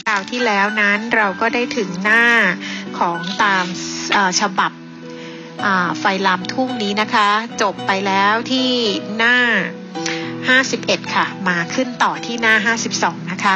คราวที่แล้วนั้นเราก็ได้ถึงหน้าของตามฉบับไฟลามทุ่งนี้นะคะจบไปแล้วที่หน้า51ค่ะมาขึ้นต่อที่หน้า52นะคะ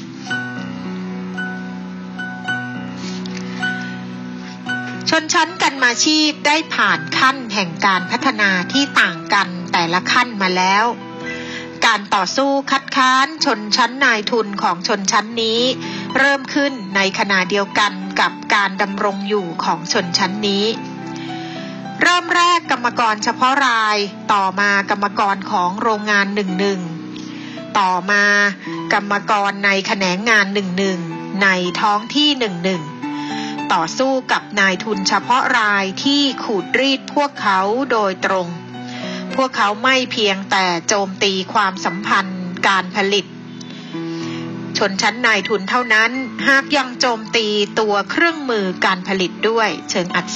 ชนชั้นกรรมาชีพได้ผ่านขั้นแห่งการพัฒนาที่ต่างกันแต่ละขั้นมาแล้วการต่อสู้คัดค้านชนชั้นนายทุนของชนชั้นนี้เริ่มขึ้นในขณะเดียวกันกับการดำรงอยู่ของชนชั้นนี้เริ่มแรกกรรมกรเฉพาะรายต่อมากรรมกรของโรงงาน11ต่อมากรรมกรในแขนงงาน11ในท้องที่11ต่อสู้กับนายทุนเฉพาะรายที่ขูดรีดพวกเขาโดยตรงพวกเขาไม่เพียงแต่โจมตีความสัมพันธ์การผลิตชนชั้นนายทุนเท่านั้นหากยังโจมตีตัวเครื่องมือการผลิตด้วยเชิงอัด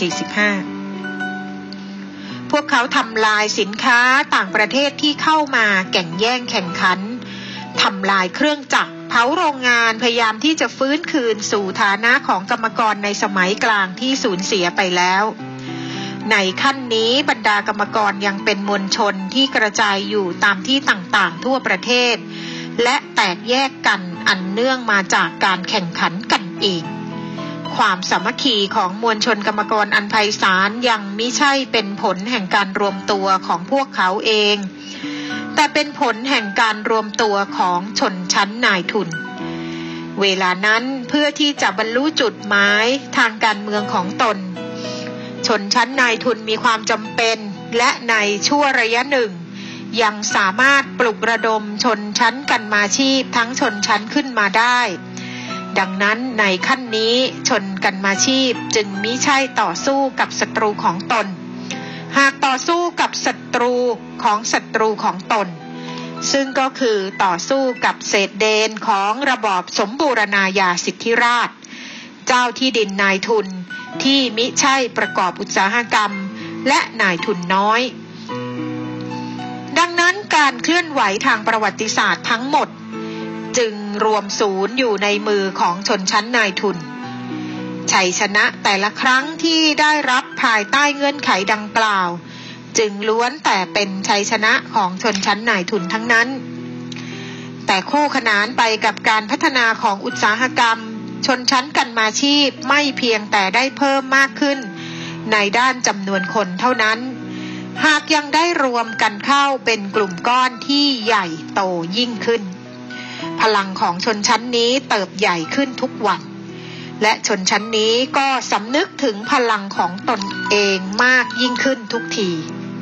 45พวกเขาทำลายสินค้าต่างประเทศที่เข้ามาแข่งแย่งแข่งขันทำลายเครื่องจักรเผาโรงงานพยายามที่จะฟื้นคืนสู่ฐานะของกรรมกรในสมัยกลางที่สูญเสียไปแล้วในขั้นนี้บรรดากรรมกรยังเป็นมวลชนที่กระจายอยู่ตามที่ต่างๆทั่วประเทศและแตกแยกกันอันเนื่องมาจากการแข่งขันกันเองความสามัคคีของมวลชนกรรมกรอันไพศาลยังมิใช่เป็นผลแห่งการรวมตัวของพวกเขาเองแต่เป็นผลแห่งการรวมตัวของชนชั้นนายทุนเวลานั้นเพื่อที่จะบรรลุจุดหมายทางการเมืองของตนชนชั้นนายทุนมีความจำเป็นและในชั่วระยะหนึ่งยังสามารถปลุกระดมชนชั้นกรรมาชีพทั้งชนชั้นขึ้นมาได้ดังนั้นในขั้นนี้ชนกรรมาชีพจึงมิใช่ต่อสู้กับศัตรูของตนหากต่อสู้กับศัตรูของตนซึ่งก็คือต่อสู้กับเศษเดนของระบอบสมบูรณาญาสิทธิราชย์เจ้าที่ดินนายทุนที่มิใช่ประกอบอุตสาหกรรมและนายทุนน้อยดังนั้นการเคลื่อนไหวทางประวัติศาสตร์ทั้งหมดจึงรวมศูนย์อยู่ในมือของชนชั้นนายทุนชัยชนะแต่ละครั้งที่ได้รับภายใต้เงื่อนไขดังกล่าวจึงล้วนแต่เป็นชัยชนะของชนชั้นนายทุนทั้งนั้นแต่คู่ขนานไปกับการพัฒนาของอุตสาหกรรมชนชั้นกรรมาชีพไม่เพียงแต่ได้เพิ่มมากขึ้นในด้านจำนวนคนเท่านั้นหากยังได้รวมกันเข้าเป็นกลุ่มก้อนที่ใหญ่โตยิ่งขึ้นพลังของชนชั้นนี้เติบใหญ่ขึ้นทุกวันและชนชั้นนี้ก็สำนึกถึงพลังของตนเองมากยิ่งขึ้นทุกที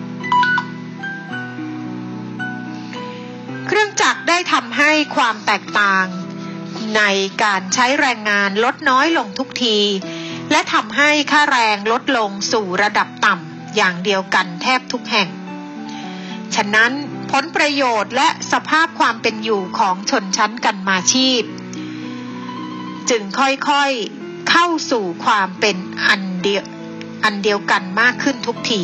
เครื่องจักรได้ทำให้ความแตกต่างในการใช้แรงงานลดน้อยลงทุกทีและทำให้ค่าแรงลดลงสู่ระดับต่ำอย่างเดียวกันแทบทุกแห่งฉะนั้นผลประโยชน์และสภาพความเป็นอยู่ของชนชั้นกรรมาชีพจึงค่อยๆเข้าสู่ความเป็นอันเดียวกันมากขึ้นทุกที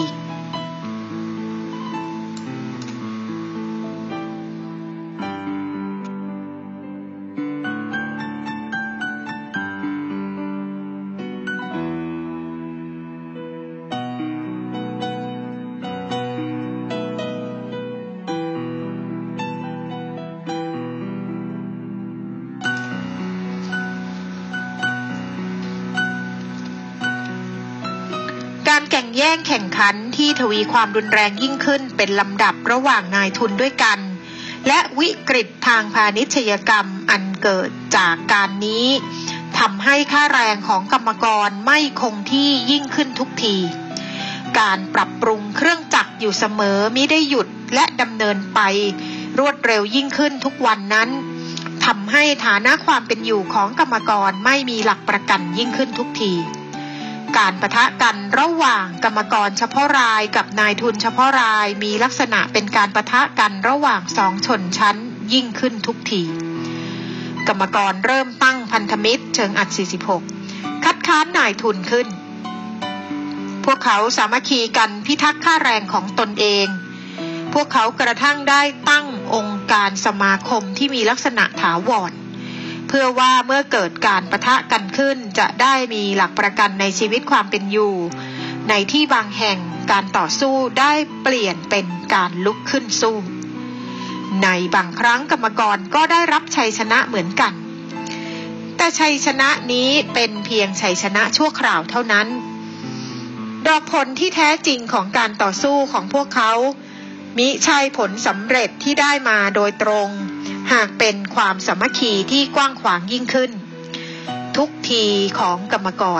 การแข่งแย่งแข่งขันที่ทวีความรุนแรงยิ่งขึ้นเป็นลำดับระหว่างนายทุนด้วยกันและวิกฤตทางพาณิชยกรรมอันเกิดจากการนี้ทำให้ค่าแรงของกรรมกรไม่คงที่ยิ่งขึ้นทุกทีการปรับปรุงเครื่องจักรอยู่เสมอมิได้หยุดและดำเนินไปรวดเร็วยิ่งขึ้นทุกวันนั้นทำให้ฐานะความเป็นอยู่ของกรรมกรไม่มีหลักประกันยิ่งขึ้นทุกทีการปะทะกันระหว่างกรรมกรเฉพาะรายกับนายทุนเฉพาะรายมีลักษณะเป็นการปะทะกันระหว่างสองชนชั้นยิ่งขึ้นทุกทีกรรมกรเริ่มตั้งพันธมิตรเชิงอัด46คัดค้านนายทุนขึ้นพวกเขาสามัคคีกันพิทักษ์ค่าแรงของตนเองพวกเขากระทั่งได้ตั้งองค์การสมาคมที่มีลักษณะถาวรเพื่อว่าเมื่อเกิดการปะทะกันขึ้นจะได้มีหลักประกันในชีวิตความเป็นอยู่ในที่บางแห่งการต่อสู้ได้เปลี่ยนเป็นการลุกขึ้นสู้ในบางครั้งกรรมกรก็ได้รับชัยชนะเหมือนกันแต่ชัยชนะนี้เป็นเพียงชัยชนะชั่วคราวเท่านั้นดอกผลที่แท้จริงของการต่อสู้ของพวกเขามิใช่ผลสำเร็จที่ได้มาโดยตรงหากเป็นความสามัคคีที่กว้างขวางยิ่งขึ้นทุกทีของกรรมกร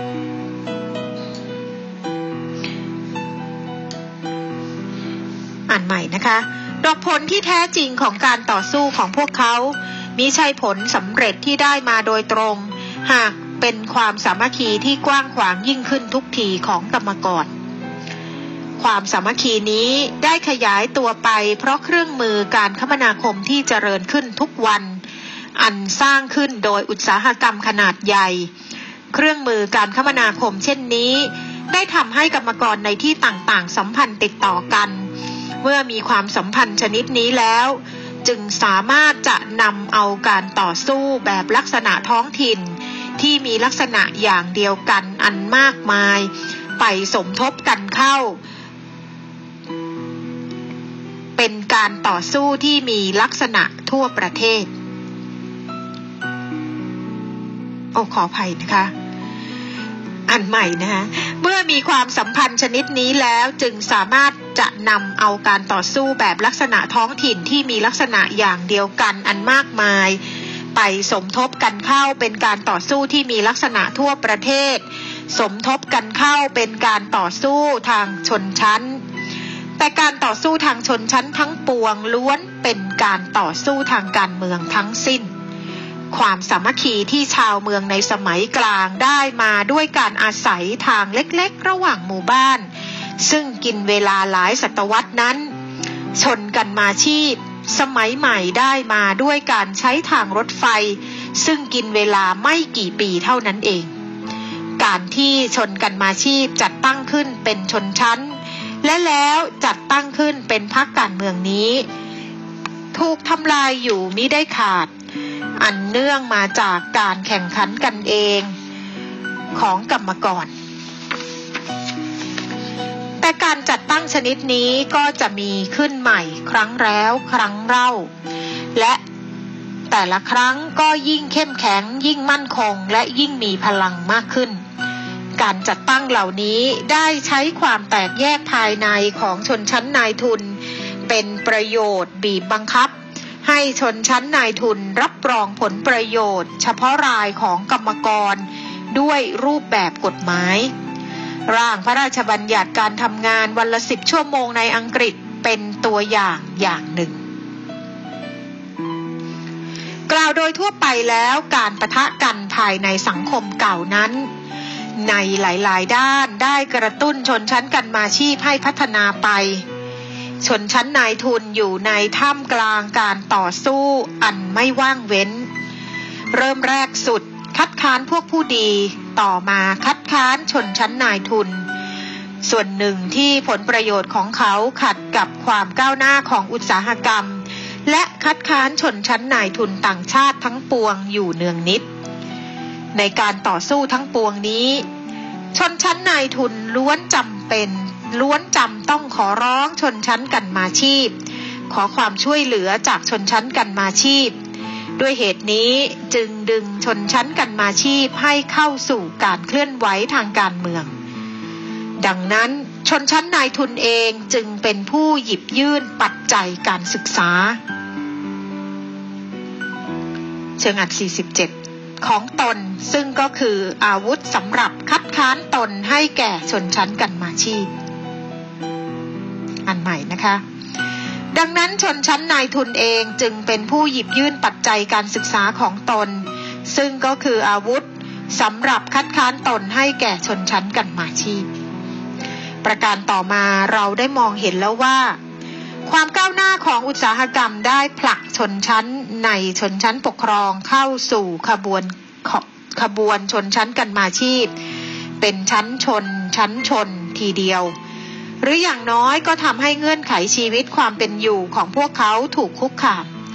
อ่านใหม่นะคะดอกผลที่แท้จริงของการต่อสู้ของพวกเขามิใช่ผลสำเร็จที่ได้มาโดยตรงหากเป็นความสามัคคีที่กว้างขวางยิ่งขึ้นทุกทีของกรรมกรความสามัคคีนี้ได้ขยายตัวไปเพราะเครื่องมือการคมนาคมที่เจริญขึ้นทุกวันอันสร้างขึ้นโดยอุตสาหกรรมขนาดใหญ่เครื่องมือการคมนาคมเช่นนี้ได้ทำให้กรรมกรในที่ต่างๆสัมพันธ์ติดต่อกันเมื่อมีความสัมพันธ์ชนิดนี้แล้วจึงสามารถจะนำเอาการต่อสู้แบบลักษณะท้องถิ่นที่มีลักษณะอย่างเดียวกันอันมากมายไปสมทบกันเข้าเป็นการต่อสู้ที่มีลักษณะทั่วประเทศขออภัยนะคะอันใหม่นะคะเมื่อมีความสัมพันธ์ชนิดนี้แล้วจึงสามารถจะนำเอาการต่อสู้แบบลักษณะท้องถิ่นที่มีลักษณะอย่างเดียวกันอันมากมายไปสมทบกันเข้าเป็นการต่อสู้ที่มีลักษณะทั่วประเทศสมทบกันเข้าเป็นการต่อสู้ทางชนชั้นแต่การต่อสู้ทางชนชั้นทั้งปวงล้วนเป็นการต่อสู้ทางการเมืองทั้งสิ้นความสามัคคีที่ชาวเมืองในสมัยกลางได้มาด้วยการอาศัยทางเล็กๆระหว่างหมู่บ้านซึ่งกินเวลาหลายศตวรรษนั้นชนกันมาชีพสมัยใหม่ได้มาด้วยการใช้ทางรถไฟซึ่งกินเวลาไม่กี่ปีเท่านั้นเองการที่ชนกันมาชีพจัดตั้งขึ้นเป็นชนชั้นและแล้วจัดตั้งขึ้นเป็นพรรคการเมืองนี้ถูกทำลายอยู่มิได้ขาดอันเนื่องมาจากการแข่งขันกันเองของกรรมกรแต่การจัดตั้งชนิดนี้ก็จะมีขึ้นใหม่ครั้งแล้วครั้งเล่าและแต่ละครั้งก็ยิ่งเข้มแข็งยิ่งมั่นคงและยิ่งมีพลังมากขึ้นการจัดตั้งเหล่านี้ได้ใช้ความแตกแยกภายในของชนชั้นนายทุนเป็นประโยชน์บีบบังคับให้ชนชั้นนายทุนรับรองผลประโยชน์เฉพาะรายของกรรมกรด้วยรูปแบบกฎหมายร่างพระราชบัญญัติการทำงานวันละ10 ชั่วโมงในอังกฤษเป็นตัวอย่างหนึ่งกล่าวโดยทั่วไปแล้วการปะทะกันภายในสังคมเก่านั้นในหลายๆด้านได้กระตุ้นชนชั้นกันมาชีพให้พัฒนาไปชนชั้นนายทุนอยู่ในท่ามกลางการต่อสู้อันไม่ว่างเว้นเริ่มแรกสุดคัดค้านพวกผู้ดีต่อมาคัดค้านชนชั้นนายทุนส่วนหนึ่งที่ผลประโยชน์ของเขาขัดกับความก้าวหน้าของอุตสาหกรรมและคัดค้านชนชั้นนายทุนต่างชาติทั้งปวงอยู่เนืองนิดในการต่อสู้ทั้งปวงนี้ชนชั้นนายทุนล้วนจำต้องขอร้องชนชั้นกันมาชีพขอความช่วยเหลือจากชนชั้นกันมาชีพด้วยเหตุนี้จึงดึงชนชั้นกันมาชีพให้เข้าสู่การเคลื่อนไหวทางการเมืองดังนั้นชนชั้นนายทุนเองจึงเป็นผู้หยิบยื่นปัจจัยการศึกษาเชิงอัด47ของตนซึ่งก็คืออาวุธสำหรับคัดค้านตนให้แก่ชนชั้นกันมาชีพอันใหม่นะคะดังนั้นชนชั้นนายทุนเองจึงเป็นผู้หยิบยื่นปัจจัยการศึกษาของตนซึ่งก็คืออาวุธสำหรับคัดค้านตนให้แก่ชนชั้นกันมาชีพประการต่อมาเราได้มองเห็นแล้วว่าความก้าวหน้าของอุตสาหกรรมได้ผลักชนชั้นในชนชั้นปกครองเข้าสู่ขบวนชนชั้นกันมาชีพเป็นชั้นชนทีเดียวหรืออย่างน้อยก็ทำให้เงื่อนไขชีวิตความเป็นอยู่ของพวกเขาถูกคุกคามพ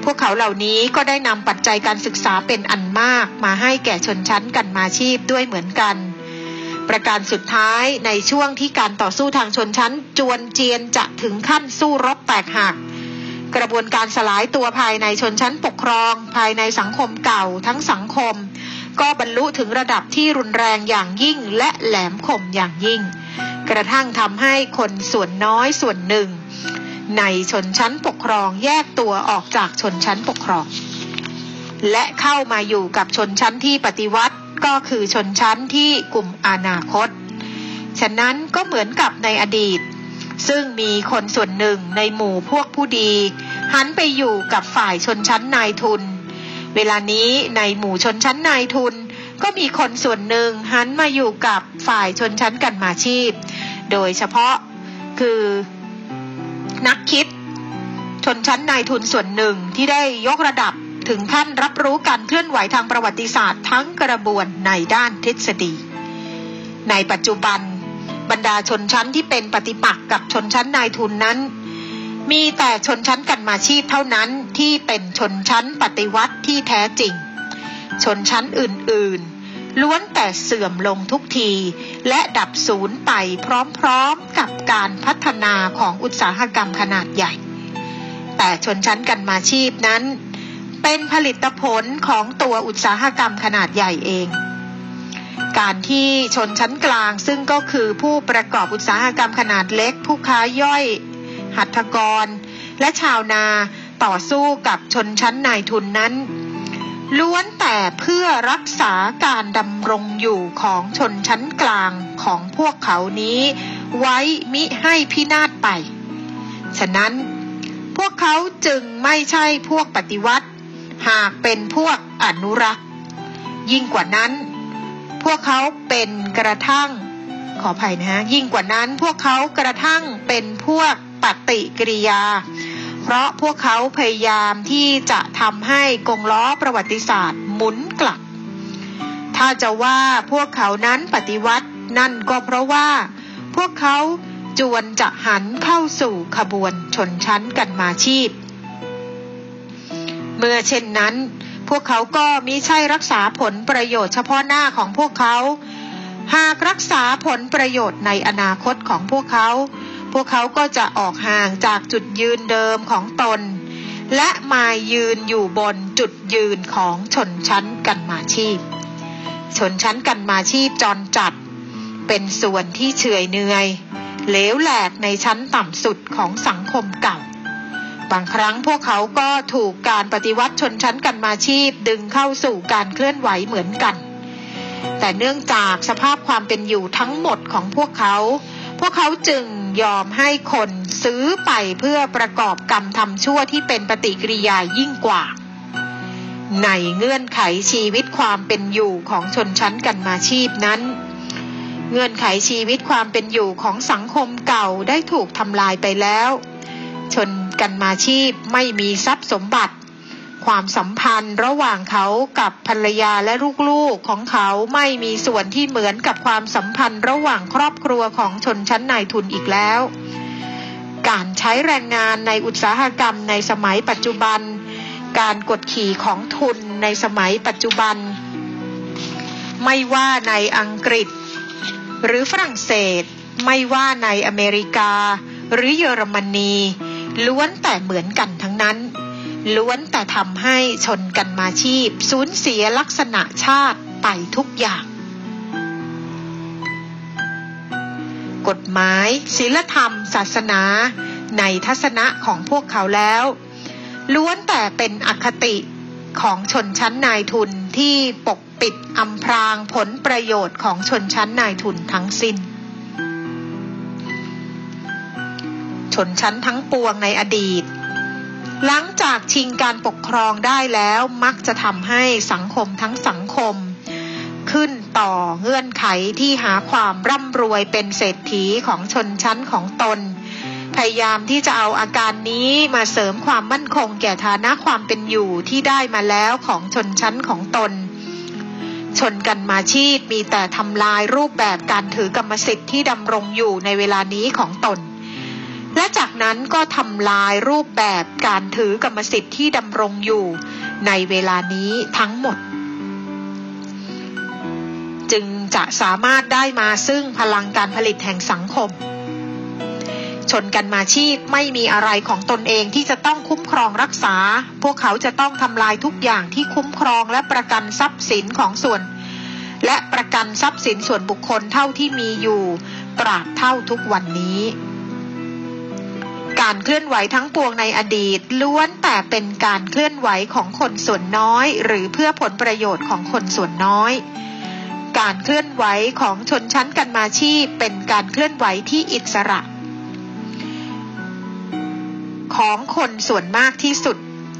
วกเขาเหล่านี้ก็ได้นำปัจจัยการศึกษาเป็นอันมากมาให้แก่ชนชั้นกรรมาชีพด้วยเหมือนกันประการสุดท้ายในช่วงที่การต่อสู้ทางชนชั้นจวนเจียนจะถึงขั้นสู้รบแตกหักกระบวนการสลายตัวภายในชนชั้นปกครองภายในสังคมเก่าทั้งสังคมก็บรรลุถึงระดับที่รุนแรงอย่างยิ่งและแหลมคมอย่างยิ่งกระทั่งทำให้คนส่วนน้อยส่วนหนึ่งในชนชั้นปกครองแยกตัวออกจากชนชั้นปกครองและเข้ามาอยู่กับชนชั้นที่ปฏิวัติก็คือชนชั้นที่กลุ่มอนาคตฉะนั้นก็เหมือนกับในอดีตซึ่งมีคนส่วนหนึ่งในหมู่พวกผู้ดีหันไปอยู่กับฝ่ายชนชั้นนายทุนเวลานี้ในหมู่ชนชั้นนายทุนก็มีคนส่วนหนึ่งหันมาอยู่กับฝ่ายชนชั้นกรรมาชีพโดยเฉพาะคือนักคิดชนชั้นนายทุนส่วนหนึ่งที่ได้ยกระดับถึงขั้นรับรู้การเคลื่อนไหวทางประวัติศาสตร์ทั้งกระบวนในด้านทฤษฎีในปัจจุบันบรรดาชนชั้นที่เป็นปฏิปักษ์กับชนชั้นนายทุนนั้นมีแต่ชนชั้นกรรมาชีพเท่านั้นที่เป็นชนชั้นปฏิวัติที่แท้จริงชนชั้นอื่นๆล้วนแต่เสื่อมลงทุกทีและดับสูญไปพร้อมๆกับการพัฒนาของอุตสาหกรรมขนาดใหญ่แต่ชนชั้นกรรมาชีพนั้นเป็นผลิตผลของตัวอุตสาหกรรมขนาดใหญ่เองการที่ชนชั้นกลางซึ่งก็คือผู้ประกอบอุตสาหกรรมขนาดเล็กผู้ค้าย่อยหัตถกรและชาวนาต่อสู้กับชนชั้นนายทุนนั้นล้วนแต่เพื่อรักษาการดำรงอยู่ของชนชั้นกลางของพวกเขานี้ไว้มิให้พินาศไปฉะนั้นพวกเขาจึงไม่ใช่พวกปฏิวัติหากเป็นพวกอนุรักษ์ยิ่งกว่านั้นพวกเขาเป็นกระทั่งขออภัยนะฮะยิ่งกว่านั้นพวกเขากระทั่งเป็นพวกปฏิกิริยาเพราะพวกเขาพยายามที่จะทำให้กงล้อประวัติศาสตร์หมุนกลับถ้าจะว่าพวกเขานั้นปฏิวัตินั่นก็เพราะว่าพวกเขาจวนจะหันเข้าสู่ขบวนชนชั้นกรรมาชีพเมื่อเช่นนั้นพวกเขาก็มิใช่รักษาผลประโยชน์เฉพาะหน้าของพวกเขาหากรักษาผลประโยชน์ในอนาคตของพวกเขาก็จะออกห่างจากจุดยืนเดิมของตนและมายืนอยู่บนจุดยืนของชนชั้นกรรมาชีพชนชั้นกรรมาชีพจรจัดเป็นส่วนที่เฉื่อยเหนื่อยเหลวแหลกในชั้นต่ำสุดของสังคมเก่าบางครั้งพวกเขาก็ถูกการปฏิวัติชนชั้นกรรมาชีพดึงเข้าสู่การเคลื่อนไหวเหมือนกันแต่เนื่องจากสภาพความเป็นอยู่ทั้งหมดของพวกเขาจึงยอมให้คนซื้อไปเพื่อประกอบกรรมทำชั่วที่เป็นปฏิกิริยายิ่งกว่าในเงื่อนไขชีวิตความเป็นอยู่ของชนชั้นกรรมาชีพนั้นเงื่อนไขชีวิตความเป็นอยู่ของสังคมเก่าได้ถูกทำลายไปแล้วชนกรรมาชีพไม่มีทรัพย์สมบัติความสัมพันธ์ระหว่างเขากับภรรยาและลูกๆของเขาไม่มีส่วนที่เหมือนกับความสัมพันธ์ระหว่างครอบครัวของชนชั้นนายทุนอีกแล้วการใช้แรงงานในอุตสาหกรรมในสมัยปัจจุบันการกดขี่ของทุนในสมัยปัจจุบันไม่ว่าในอังกฤษหรือฝรั่งเศสไม่ว่าในอเมริกาหรือเยอรมนีล้วนแต่เหมือนกันทั้งนั้นล้วนแต่ทำให้ชนกรรมาชีพสูญเสียลักษณะชาติไปทุกอย่างกฎหมายศีลธรรมศาสนาในทัศนะของพวกเขาแล้วล้วนแต่เป็นอคติของชนชั้นนายทุนที่ปกปิดอำพรางผลประโยชน์ของชนชั้นนายทุนทั้งสิ้นชนชั้นทั้งปวงในอดีตหลังจากชิงการปกครองได้แล้วมักจะทำให้สังคมทั้งสังคมขึ้นต่อเงื่อนไขที่หาความร่ำรวยเป็นเศรษฐีของชนชั้นของตนพยายามที่จะเอาอาการนี้มาเสริมความมั่นคงแก่ฐานะความเป็นอยู่ที่ได้มาแล้วของชนชั้นของตนชนกรรมาชีพมีแต่ทำลายรูปแบบการถือกรรมสิทธิ์ที่ดำรงอยู่ในเวลานี้ของตนและจากนั้นก็ทำลายรูปแบบการถือกรรมสิทธิ์ที่ดำรงอยู่ในเวลานี้ทั้งหมดจึงจะสามารถได้มาซึ่งพลังการผลิตแห่งสังคมชนกันมาชีพไม่มีอะไรของตนเองที่จะต้องคุ้มครองรักษาพวกเขาจะต้องทำลายทุกอย่างที่คุ้มครองและประกันทรัพย์สินของส่วนและประกันทรัพย์สินส่วนบุคคลเท่าที่มีอยู่ตราบเท่าทุกวันนี้การเคลื่อนไหวทั้งปวงในอดีตล้วนแต่เป็นการเคลื่อนไหวของคนส่วนน้อยหรือเพื่อผลประโยชน์ของคนส่วนน้อยการเคลื่อนไหวของชนชั้นกันมาชีพเป็นการเคลื่อนไหวที่อิสระของคนส่วนมากที่สุด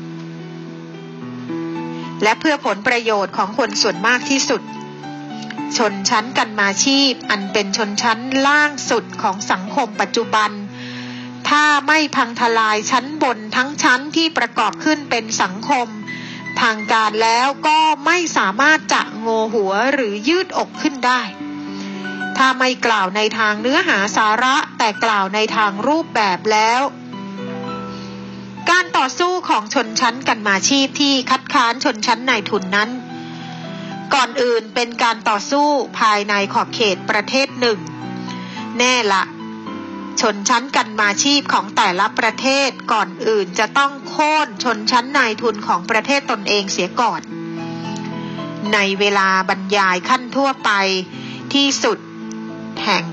และเพื่อผลประโยชน์ของคนส่วนมากที่สุดชนชั้นกันมาชีพอันเป็นชนชั้นล่างสุดของสังคมปัจจุบันถ้าไม่พังทลายชั้นบนทั้งชั้นที่ประกอบขึ้นเป็นสังคมทางการแล้วก็ไม่สามารถจะโงหัวหรือยืดอกขึ้นได้ถ้าไม่กล่าวในทางเนื้อหาสาระแต่กล่าวในทางรูปแบบแล้วการต่อสู้ของชนชั้นกันมาชีพที่คัดค้านชนชั้นนายทุนนั้นก่อนอื่นเป็นการต่อสู้ภายในขอบเขตประเทศหนึ่งแน่ละชนชั้นกันมาชีพของแต่ละประเทศก่อนอื่นจะต้องโค่นชนชั้นนายทุนของประเทศตนเองเสียก่อนในเวลาบรรยายขั้นทั่วไปที่สุดแห่ง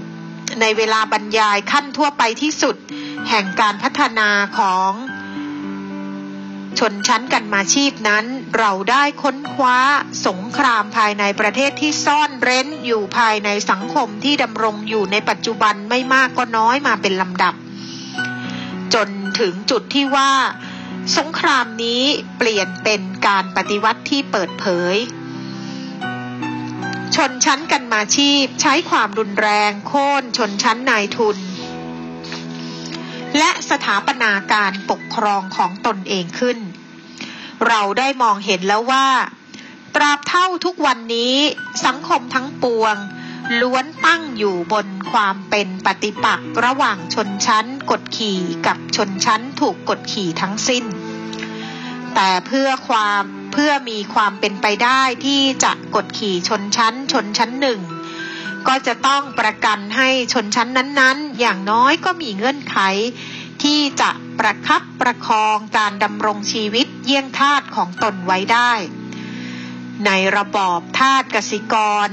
การพัฒนาของชนชั้นกันมาชีพนั้นเราได้ค้นคว้าสงครามภายในประเทศที่ซ่อนเร้นอยู่ภายในสังคมที่ดำรงอยู่ในปัจจุบันไม่มากก็น้อยมาเป็นลำดับจนถึงจุดที่ว่าสงครามนี้เปลี่ยนเป็นการปฏิวัติที่เปิดเผยชนชั้นกันมาชีพใช้ความรุนแรงโค่นชนชั้นนายทุนและสถาปนาการปกครองของตนเองขึ้นเราได้มองเห็นแล้วว่าตราบเท่าทุกวันนี้สังคมทั้งปวงล้วนตั้งอยู่บนความเป็นปฏิปักษ์ระหว่างชนชั้นกดขี่กับชนชั้นถูกกดขี่ทั้งสิ้นแต่เพื่อมีความเป็นไปได้ที่จะกดขี่ชนชั้นหนึ่งก็จะต้องประกันให้ชนชั้นนั้นๆอย่างน้อยก็มีเงื่อนไขที่จะประคับประคองการดำรงชีวิตเยี่ยงทาสของตนไว้ได้ในระบอบทาสกสิกร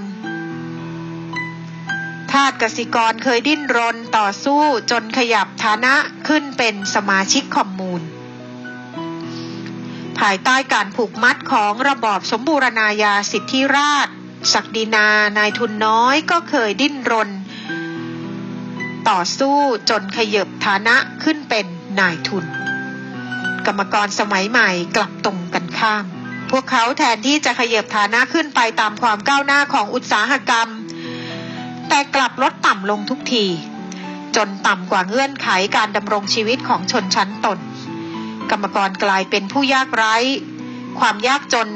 เคยดิ้นรนต่อสู้จนขยับฐานะขึ้นเป็นสมาชิกคอมมูนภายใต้การผูกมัดของระบอบสมบูรณาญาสิทธิราชศักดินานายทุนน้อยก็เคยดิ้นรนต่อสู้จนขยับฐานะขึ้นเป็นนายทุนกรรมกรสมัยใหม่กลับตรงกันข้ามพวกเขาแทนที่จะขยับฐานะขึ้นไปตามความก้าวหน้าของอุตสาหกรรมแต่กลับลดต่ำลงทุกทีจนต่ำกว่าเงื่อนไขการดำรงชีวิตของชนชั้นตนกรรมกรกลายเป็นผู้ยากไร้ความยากจน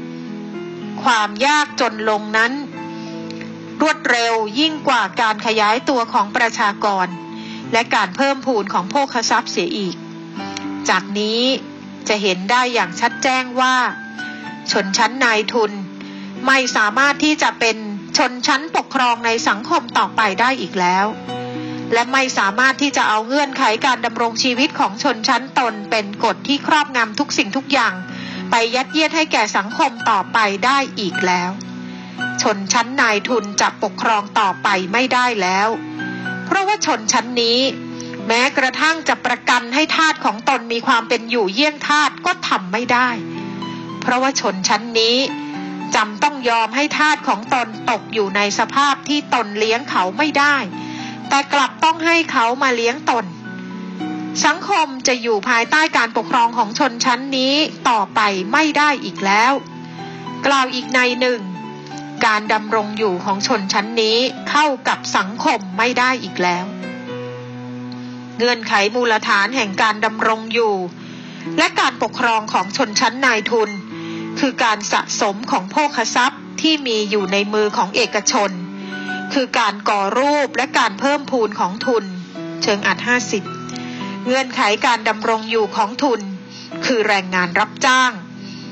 ลงนั้นรวดเร็วยิ่งกว่าการขยายตัวของประชากรและการเพิ่มพูนของโภคทรัพย์เสียอีกจากนี้จะเห็นได้อย่างชัดแจ้งว่าชนชั้นนายทุนไม่สามารถที่จะเป็นชนชั้นปกครองในสังคมต่อไปได้อีกแล้วและไม่สามารถที่จะเอาเงื่อนไขการดำรงชีวิตของชนชั้นตนเป็นกฎที่ครอบงำทุกสิ่งทุกอย่างไปยัดเยียดให้แก่สังคมต่อไปได้อีกแล้วชนชั้นนายทุนจะปกครองต่อไปไม่ได้แล้วเพราะว่าชนชั้นนี้แม้กระทั่งจะประกันให้ทาสของตนมีความเป็นอยู่เยี่ยงทาสก็ทำไม่ได้เพราะว่าชนชั้นนี้จำต้องยอมให้ทาสของตนตกอยู่ในสภาพที่ตนเลี้ยงเขาไม่ได้แต่กลับต้องให้เขามาเลี้ยงตนสังคมจะอยู่ภายใต้การปกครองของชนชั้นนี้ต่อไปไม่ได้อีกแล้วกล่าวอีกในหนึ่งการดำรงอยู่ของชนชั้นนี้เข้ากับสังคมไม่ได้อีกแล้วเงื่อนไขมูลฐานแห่งการดำรงอยู่และการปกครองของชนชั้นนายทุนคือการสะสมของโภคทรัพย์ที่มีอยู่ในมือของเอกชนคือการก่อรูปและการเพิ่มพูนของทุนเชิงอัด50 เงื่อนไขการดำรงอยู่ของทุนคือแรงงานรับจ้าง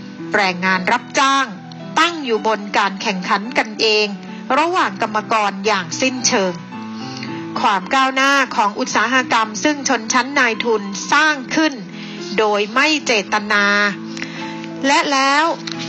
ตั้งอยู่บนการแข่งขันกันเองระหว่างกรรมกรอย่างสิ้นเชิงความก้าวหน้าของอุตสาหกรรมซึ่งชนชั้นนายทุนสร้างขึ้นโดยไม่เจตนาและแล้ว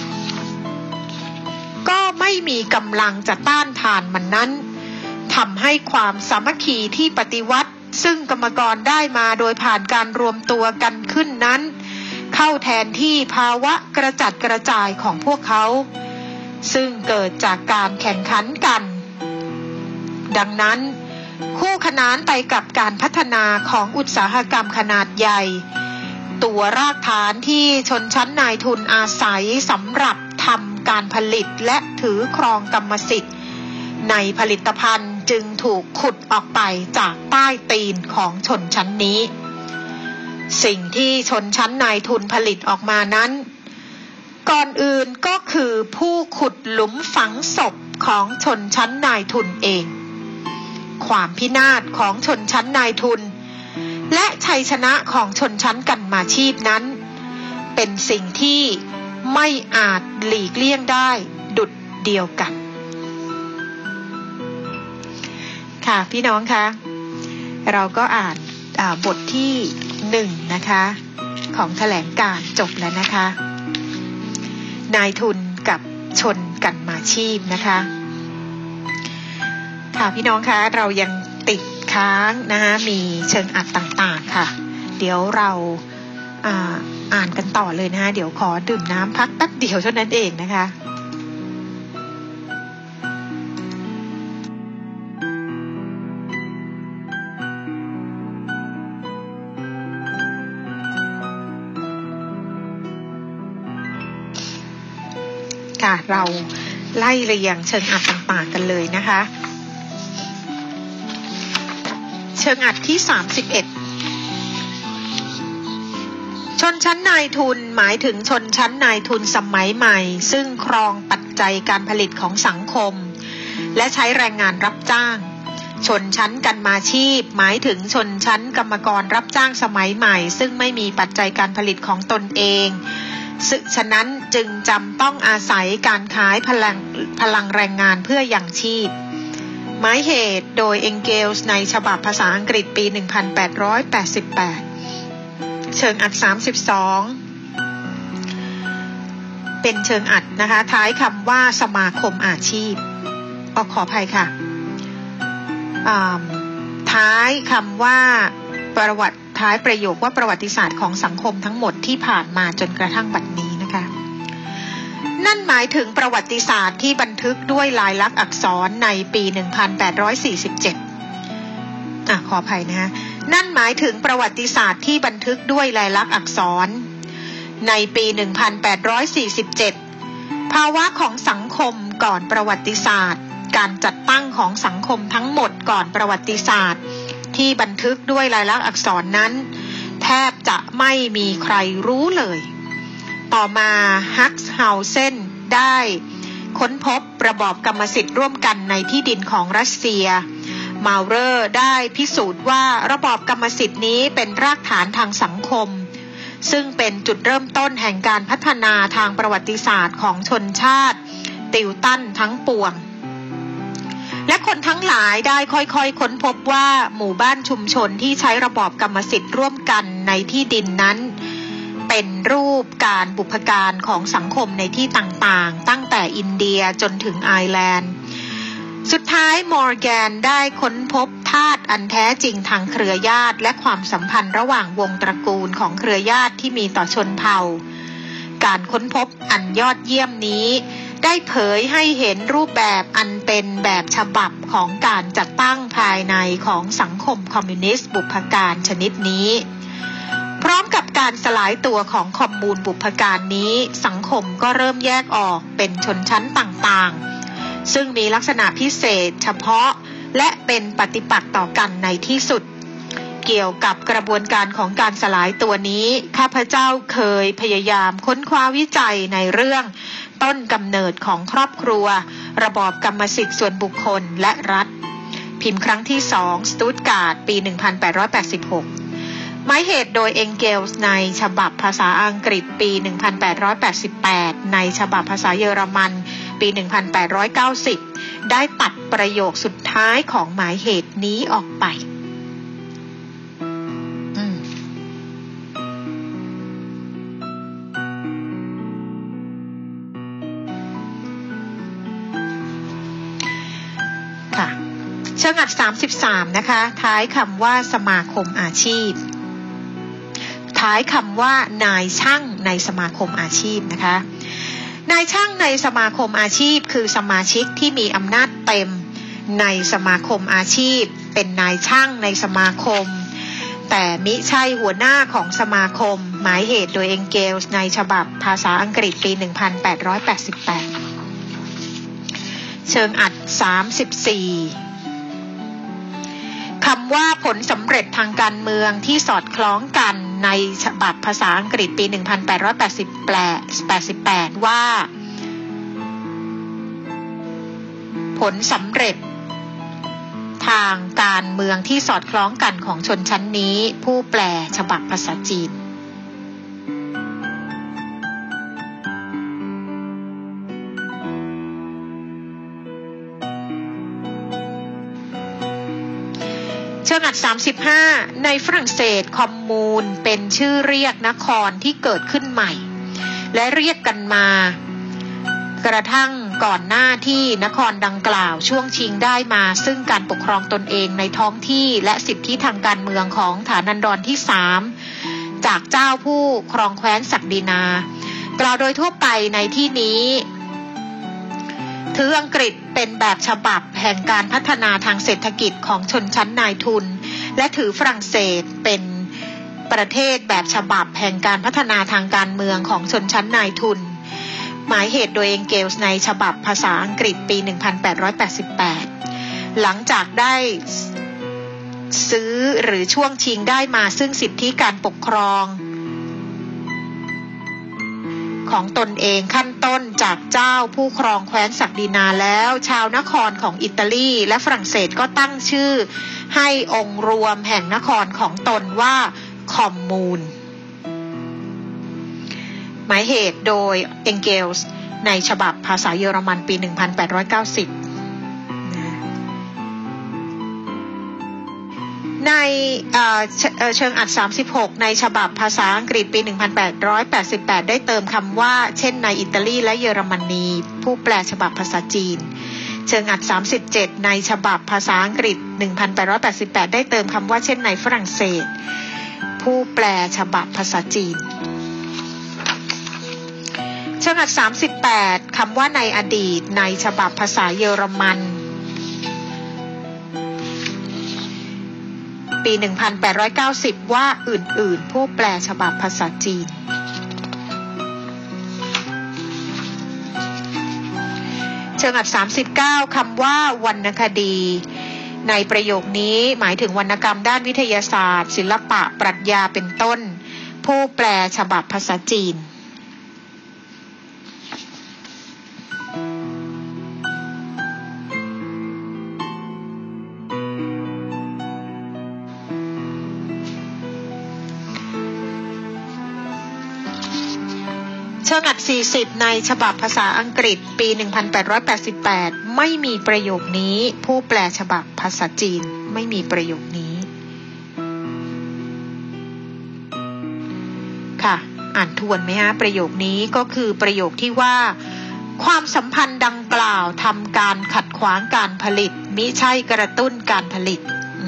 ก็ไม่มีกำลังจะต้านทานมันนั้นทำให้ความสามัคคีที่ปฏิวัติซึ่งกรรมกรได้มาโดยผ่านการรวมตัวกันขึ้นนั้นเข้าแทนที่ภาวะกระจัดกระจายของพวกเขาซึ่งเกิดจากการแข่งขันกันดังนั้นคู่ขนานไปกับการพัฒนาของอุตสาหกรรมขนาดใหญ่ตัวรากฐานที่ชนชั้นนายทุนอาศัยสำหรับทำการผลิตและถือครองกรรมสิทธิ์ในผลิตภัณฑ์จึงถูกขุดออกไปจากใต้ตีนของชนชั้นนี้สิ่งที่ชนชั้นนายทุนผลิตออกมานั้นก่อนอื่นก็คือผู้ขุดหลุมฝังศพของชนชั้นนายทุนเองความพินาศของชนชั้นนายทุนและชัยชนะของชนชั้นกำมาชีพนั้นเป็นสิ่งที่ไม่อาจหลีกเลี่ยงได้ดุจเดียวกันค่ะพี่น้องคะเราก็อ่านบทที่1นะคะของแถลงการณ์จบแล้วนะคะนายทุนกับชนกำมาชีพนะคะค่ะพี่น้องคะเรายังติดค้างนะคะมีเชิงอัดต่างๆค่ะเดี๋ยวเราอ่านกันต่อเลยนะคะเดี๋ยวขอดื่มน้ำพักแป๊บเดียวเท่านั้นเองนะคะค่ะเราไล่เรียงเชิงอัดต่างๆกันเลยนะคะเชิงอัดที่31ชนชั้นนายทุนหมายถึงชนชั้นนายทุนสมัยใหม่ซึ่งครองปัจจัยการผลิตของสังคมและใช้แรงงานรับจ้างชนชั้นกำมาชีพหมายถึงชนชั้นกรรมกรรับจ้างสมัยใหม่ซึ่งไม่มีปัจจัยการผลิตของตนเองฉะนั้นจึงจำต้องอาศัยการขายพลังแรงงานเพื่อยังชีพหมายเหตุโดยเอ็งเกลส์ในฉบับภาษาอังกฤษปี 1888 เชิงอัด32เป็นเชิงอัดนะคะท้ายคำว่าสมาคมอาชีพขออภัยค่ะท้ายคำว่าท้ายประโยคว่าประวัติศาสตร์ของสังคมทั้งหมดที่ผ่านมาจนกระทั่งบัดนี้นะคะนั่นหมายถึงประวัติศาสตร์ที่บันทึกด้วยลายลักษณ์อักษรในปี 1847ขออภัยนะฮะนั่นหมายถึงประวัติศาสตร์ที่บันทึกด้วยลายลักษณ์อักษรในปี 1847 ภาวะของสังคมก่อนประวัติศาสตร์การจัดตั้งของสังคมทั้งหมดก่อนประวัติศาสตร์ที่บันทึกด้วยลายลักษณ์อักษรนั้นแทบจะไม่มีใครรู้เลยต่อมาฮักส์เฮาเซนได้ค้นพบระบอบกรรมสิทธิ์ร่วมกันในที่ดินของรัสเซียมาเลอร์ได้พิสูจน์ว่าระบอบกรรมสิทธิ์นี้เป็นรากฐานทางสังคมซึ่งเป็นจุดเริ่มต้นแห่งการพัฒนาทางประวัติศาสตร์ของชนชาติติวตันทั้งปวงและคนทั้งหลายได้ค่อยๆค้นพบว่าหมู่บ้านชุมชนที่ใช้ระบอบกรรมสิทธิ์ร่วมกันในที่ดินนั้นเป็นรูปการบุพการของสังคมในที่ต่างๆตั้งแต่อินเดียจนถึงไอร์แลนด์สุดท้ายมอร์แกนได้ค้นพบธาตุอันแท้จริงทางเครือญาติและความสัมพันธ์ระหว่างวงตระกูลของเครือญาติที่มีต่อชนเผ่าการค้นพบอันยอดเยี่ยมนี้ได้เผยให้เห็นรูปแบบอันเป็นแบบฉบับของการจัดตั้งภายในของสังคมคอมมิวนิสต์บุพการชนิดนี้พร้อมกับการสลายตัวของคอมมูนบุพการนี้สังคมก็เริ่มแยกออกเป็นชนชั้นต่างๆซึ่งมีลักษณะพิเศษเฉพาะและเป็นปฏิปักษ์ต่อกันในที่สุดเกี่ยวกับกระบวนการของการสลายตัวนี้ข้าพเจ้าเคยพยายามค้นคว้าวิจัยในเรื่องต้นกำเนิดของครอบครัวระบอบกรรมสิทธิ์ส่วนบุคคลและรัฐพิมพ์ครั้งที่2สตูตการ์ดปี 1886 หมายเหตุโดยเอ็งเกลส์ในฉบับภาษาอังกฤษปี 1888 ในฉบับภาษาเยอรมันปี 1890 ได้ตัดประโยคสุดท้ายของหมายเหตุนี้ออกไปเชิงอัด33นะคะท้ายคำว่าสมาคมอาชีพท้ายคำว่านายช่างในสมาคมอาชีพนะคะนายช่างในสมาคมอาชีพคือสมาชิกที่มีอำนาจเต็มในสมาคมอาชีพเป็นนายช่างในสมาคมแต่มิใช่หัวหน้าของสมาคมหมายเหตุโดยเอ็งเกลส์ในฉบับภาษาอังกฤษปี 1888 เชิงอัด34คำว่าผลสำเร็จทางการเมืองที่สอดคล้องกันในฉบับภาษาอังกฤษปี 1888 ว่าผลสำเร็จทางการเมืองที่สอดคล้องกันของชนชั้นนี้ผู้แปลฉบับภาษาจีนเชิงอัด35ในฝรั่งเศสคอมมูนเป็นชื่อเรียกนครที่เกิดขึ้นใหม่และเรียกกันมากระทั่งก่อนหน้าที่นครดังกล่าวช่วงชิงได้มาซึ่งการปกครองตนเองในท้องที่และสิทธิทางการเมืองของฐานันดรที่3จากเจ้าผู้ครองแคว้นศักดินากล่าวโดยทั่วไปในที่นี้ถืออังกฤษเป็นแบบฉบับแห่งการพัฒนาทางเศรษฐกิจของชนชั้นนายทุนและถือฝรั่งเศสเป็นประเทศแบบฉบับแห่งการพัฒนาทางการเมืองของชนชั้นนายทุนหมายเหตุโดยเอ็งเกลส์ในฉบับภาษาอังกฤษปี 1888 หลังจากได้ซื้อหรือช่วงชิงได้มาซึ่งสิทธิการปกครองของตนเองขั้นต้นจากเจ้าผู้ครองแคว้นศักดินาแล้วชาวนครของอิตาลีและฝรั่งเศสก็ตั้งชื่อให้องค์รวมแห่งนครของตนว่าคอมมูนหมายเหตุโดยเอ็งเกลส์ในฉบับภาษาเยอรมันปี 1890 ในเชิงอัด36ในฉบับภาษาอังกฤษปี 1888 ได้เติมคำว่าเช่นในอิตาลีและเยอรมนีผู้แปลฉบับภาษาจีนเชิงอัด37ในฉบับภาษาอังกฤษ 1888 ได้เติมคำว่าเช่นในฝรั่งเศสผู้แปลฉบับภาษาจีนเชิงอัด38คำว่าในอดีตในฉบับภาษาเยอรมันปี 1890 ว่าอื่นๆผู้แปลฉบับภาษาจีนเชิงอัด39คำว่าวรรณคดีในประโยคนี้หมายถึงวรรณกรรมด้านวิทยาศาสตร์ศิลปะปรัชญาเป็นต้นผู้แปลฉบับภาษาจีนเชิงอัด40ในฉบับภาษาอังกฤษปี 1888 ไม่มีประโยคนี้ผู้แปลฉบับภาษาจีนไม่มีประโยคนี้ค่ะอ่านทวนไหมฮะประโยคนี้ก็คือประโยคที่ว่าความสัมพันธ์ดังกล่าวทำการขัดขวางการผลิตมิใช่กระตุ้นการผลิต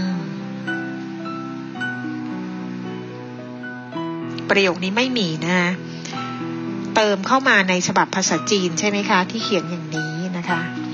ประโยคนี้ไม่มีนะเติมเข้ามาในฉบับภาษาจีนใช่ไหมคะที่เขียนอย่างนี้นะคะ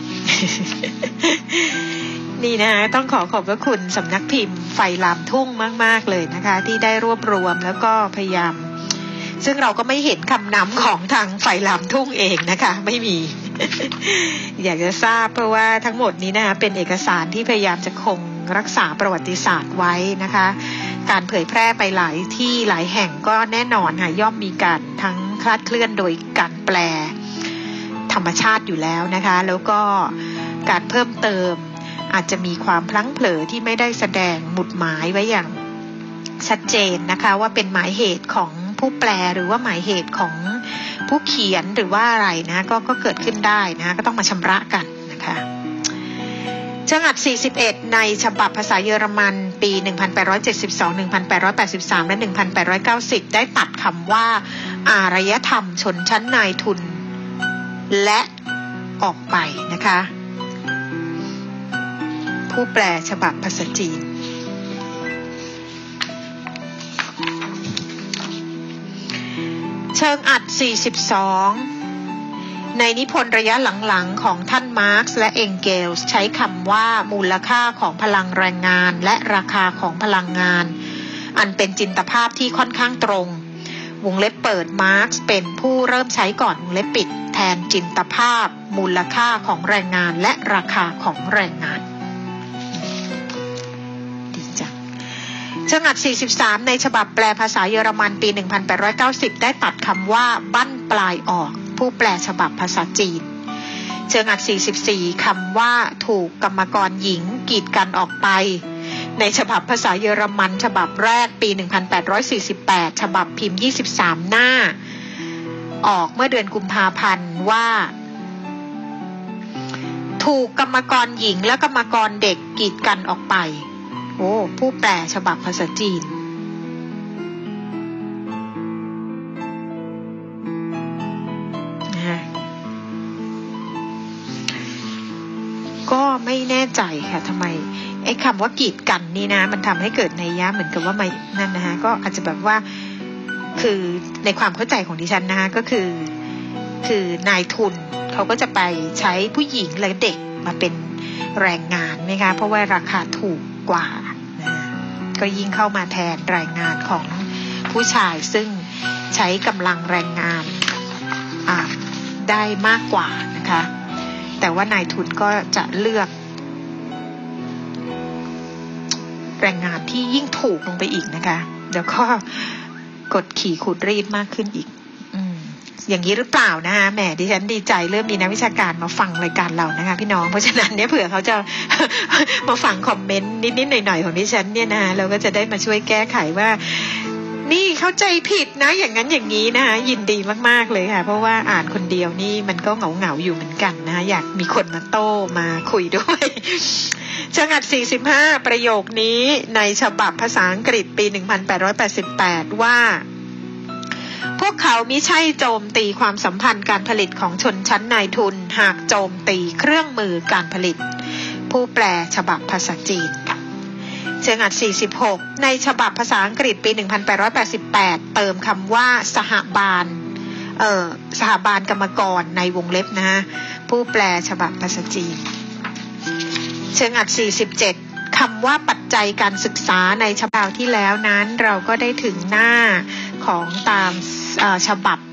นี่นะคะต้องขอบพระคุณสำนักพิมพ์ไฟลามทุ่งมากๆเลยนะคะที่ได้รวบรวมแล้วก็พยายามซึ่งเราก็ไม่เห็นคำนำของทางไฟลามทุ่งเองนะคะไม่มี อยากจะทราบเพราะว่าทั้งหมดนี้นะคะเป็นเอกสารที่พยายามจะคงรักษาประวัติศาสตร์ไว้นะคะการเผยแพร่ไปหลายที่หลายแห่งก็แน่นอนค่ะย่อมมีการทั้งคลาดเคลื่อนโดยการแปลธรรมชาติอยู่แล้วนะคะแล้วก็การเพิ่มเติมอาจจะมีความพลั้งเผลอที่ไม่ได้แสดงหมุดหมายไว้อย่างชัดเจนนะคะว่าเป็นหมายเหตุของผู้แปลหรือว่าหมายเหตุของผู้เขียนหรือว่าอะไรนะก็เกิดขึ้นได้นะก็ต้องมาชำระกันนะคะเชิงอัด41ในฉบับภาษาเยอรมันปี 1872 1883 และ 1890 ได้ตัดคำว่าอารยธรรมชนชั้นนายทุนและออกไปนะคะผู้แปลฉบับภาษาจีนเชิงอัด42ในนิพนธ์ระยะหลังๆของท่านมาร์กซ์และเอ็งเกลส์ใช้คำว่ามูลค่าของพลังแรงงานและราคาของพลังงานอันเป็นจินตภาพที่ค่อนข้างตรงวงเล็บเปิดมาร์กซ์เป็นผู้เริ่มใช้ก่อนวงเล็บปิดแทนจินตภาพมูลค่าของแรงงานและราคาของแรงงานเชิงอัด43ในฉบับแปลภาษาเยอรมันปี 1890 ได้ตัดคำว่าบั้นปลายออกผู้แปลฉบับภาษาจีนเชิงอัด44คำว่าถูกกรรมกรหญิงกีดกันออกไปในฉบับภาษาเยอรมันฉบับแรกปี 1848 ฉบับพิมพ์23หน้าออกเมื่อเดือนกุมภาพันธ์ว่าถูกกรรมกรหญิงและกรรมกรเด็กกีดกันออกไปโอ้ผู้แปลฉบับภาษาจีนนะก็ไม่แน่ใจค่ะทำไมไอ้คำว่ากีดกันนี่นะมันทำให้เกิดนัยยะเหมือนกับว่าไม่นั่นนะคะก็อาจจะแบบว่าคือในความเข้าใจของดิฉันนะคะก็คือนายทุนเขาก็จะไปใช้ผู้หญิงและเด็กมาเป็นแรงงานไหมคะเพราะว่าราคาถูกกว่าก็ยิ่งเข้ามาแทนแรงงานของผู้ชายซึ่งใช้กำลังแรงงานได้มากกว่านะคะแต่ว่านายทุนก็จะเลือกแรงงานที่ยิ่งถูกลงไปอีกนะคะเดี๋ยวก็กดขี่ขูดรีดมากขึ้นอีกอย่างนี้หรือเปล่านะคะแหมดิฉันดีใจเริ่มมีนักวิชาการมาฟังรายการเรานะคะพี่น้องเพราะฉะนั้นเนี่ยเผื่อเขาจะ มาฟังคอมเมนต์นิดๆหน่อยๆของดิฉันเนี่ยนะคะเราก็จะได้มาช่วยแก้ไขว่านี่เข้าใจผิดนะอย่างนั้นอย่างนี้นะคะยินดีมากๆเลยค่ะเพราะว่าอ่านคนเดียวนี่มันก็เหงาๆอยู่เหมือนกันนะคะอยากมีคนมาโต้มาคุยด้วยเชิงอัด45ประโยคนี้ในฉบับภาษาอังกฤษปี 1888 ว่าพวกเขามิใช่โจมตีความสัมพันธ์การผลิตของชนชั้นนายทุนหากโจมตีเครื่องมือการผลิตผู้แปลฉบับภาษาจีนเชิงอัด46ในฉบับภาษาอังกฤษปี 1888 เติมคำว่าสหบาลกรรมกรในวงเล็บนะฮะผู้แปลฉบับภาษาจีนเชิงอัด47คำว่าปัจจัยการศึกษาในฉบับที่แล้วนั้นเราก็ได้ถึงหน้าของตามฉบับ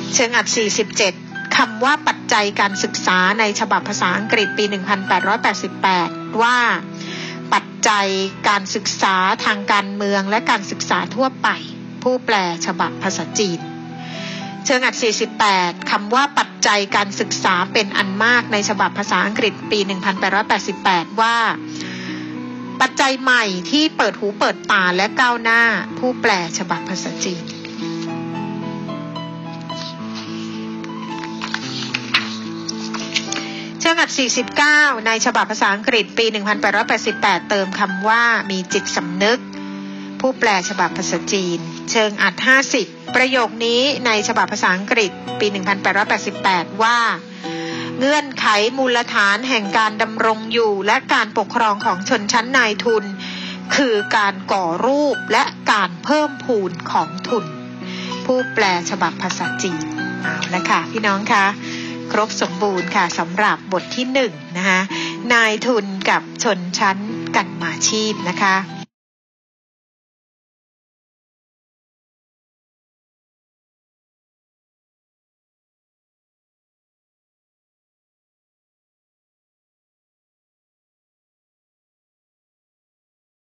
เชิงอัด47คำว่าปัจจัยการศึกษาในฉบับภาษาอังกฤษปี 1888 ว่าปัจจัยการศึกษาทางการเมืองและการศึกษาทั่วไปผู้แปลฉบับภาษาจีนเชิงอัด48คำว่าปัจจัยการศึกษาเป็นอันมากในฉบับภาษาอังกฤษปี 1888 ว่าปัจจัยใหม่ที่เปิดหูเปิดตาและก้าวหน้าผู้แปลฉบับภาษาจีนเชิงอัด49ในฉบับภาษาอังกฤษปี 1888 เติมคำว่ามีจิตสำนึกผู้แปลฉบับภาษาจีนเชิงอัด50ประโยคนี้ในฉบับภาษาอังกฤษปี 1888 ว่าเงื่อนไขมูลฐานแห่งการดำรงอยู่และการปกครองของชนชั้นนายทุนคือการก่อรูปและการเพิ่มพูนของทุนผู้แปลฉบับภาษาจีนเอาละค่ะพี่น้องคะครบสมบูรณ์ค่ะสำหรับบทที่1นะคะนายทุนกับชนชั้นกรรมาชีพนะคะ